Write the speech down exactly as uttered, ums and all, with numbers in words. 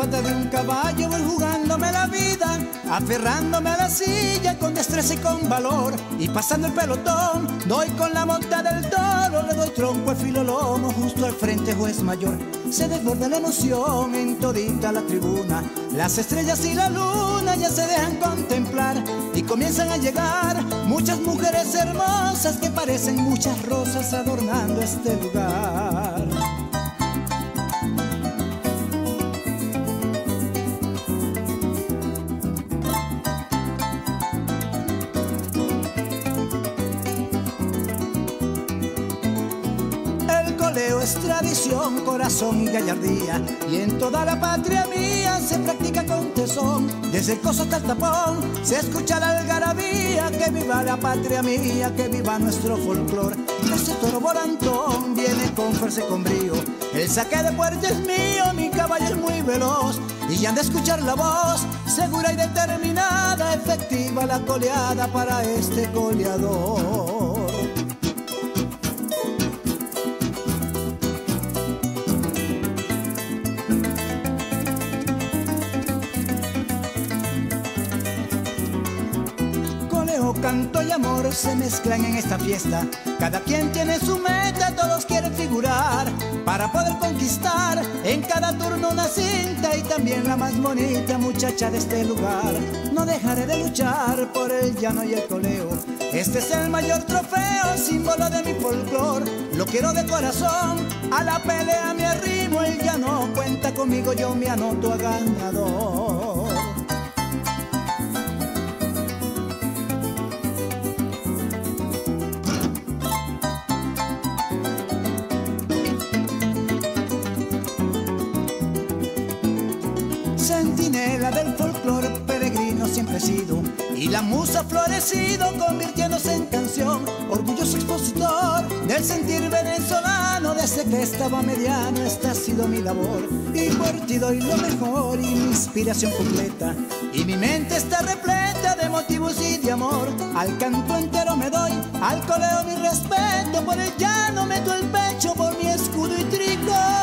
pata de un caballo voy jugándome la vida, aferrándome a la silla con destreza y con valor. Y pasando el pelotón, doy con la monta del toro, le doy tronco al filo lomo, justo al frente juez mayor. Se desborda la emoción en todita la tribuna, las estrellas y la luna ya se dejan contemplar y comienzan a llegar muchas mujeres hermosas que parecen muchas rosas adornando este lugar. Es tradición, corazón y gallardía, y en toda la patria mía se practica con tesón. Desde el coso hasta el tapón se escucha la algarabía, que viva la patria mía, que viva nuestro folclor. Este toro volantón viene con fuerza y con brío, el saque de puerta es mío, mi caballo es muy veloz. Y ya han de escuchar la voz, segura y determinada, efectiva la coleada para este coleador. Canto y amor se mezclan en esta fiesta, cada quien tiene su meta, todos quieren figurar para poder conquistar en cada turno una cinta y también la más bonita muchacha de este lugar. No dejaré de luchar por el llano y el coleo, este es el mayor trofeo, símbolo de mi folclor. Lo quiero de corazón, a la pelea me arrimo, el llano cuenta conmigo, yo me anoto a ganador. Centinela del folclore, peregrino siempre he sido, y la musa ha florecido convirtiéndose en canción. Orgulloso expositor del sentir venezolano, desde que estaba mediano esta ha sido mi labor. Y por ti doy lo mejor y mi inspiración completa, y mi mente está repleta de motivos y de amor. Al canto entero me doy, al coleo mi respeto, por el llano meto el pecho, por mi escudo y trigo.